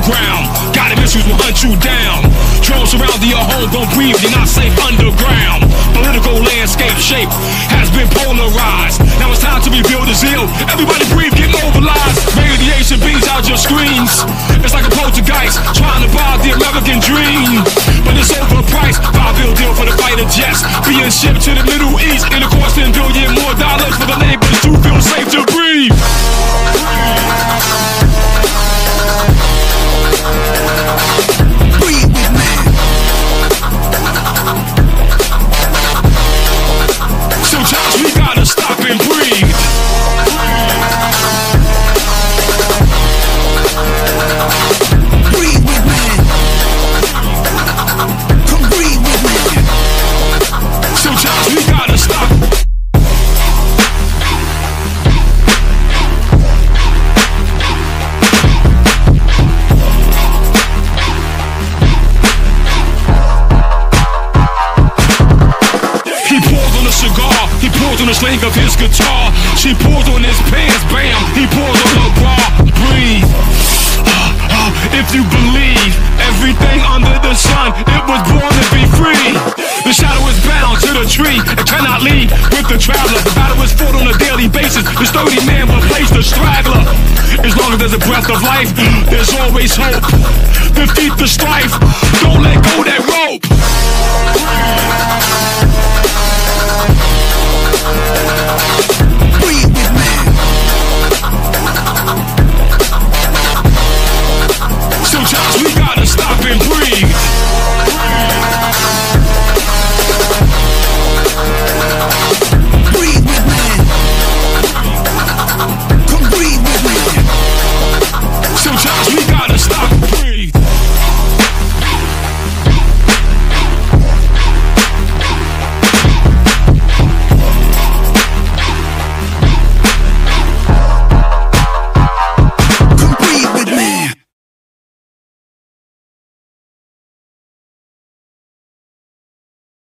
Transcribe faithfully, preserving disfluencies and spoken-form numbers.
underground. Got missiles will hunt you down. Drones surround your home, don't breathe, you're not safe underground. Political landscape shape has been polarized. Now it's time to rebuild the zeal. Everybody breathe, get mobilized. Radiation beams out your screens. It's like a poltergeist trying to buy the American dream, but it's overpriced. Five bill deal for the fighter jets being shipped to the Middle East. And it costs ten billion more dollars for the neighbors to feel safe to breathe. Breathe with me. Sometimes we gotta stop and breathe. Breathe with me. Come breathe with me. Sometimes we gotta stop. He pulled on a cigar, he pulled on the string of his guitar. She pulled on his pants, bam, he pulled on her bra. Breathe. If you believe everything under the sun, it was born to be free. The shadow is bound to the tree, it cannot leave with the traveler. The battle is fought on a daily basis. The sturdy man will place the straggler. As long as there's a breath of life, there's always hope. Defeat the strife, don't let go. That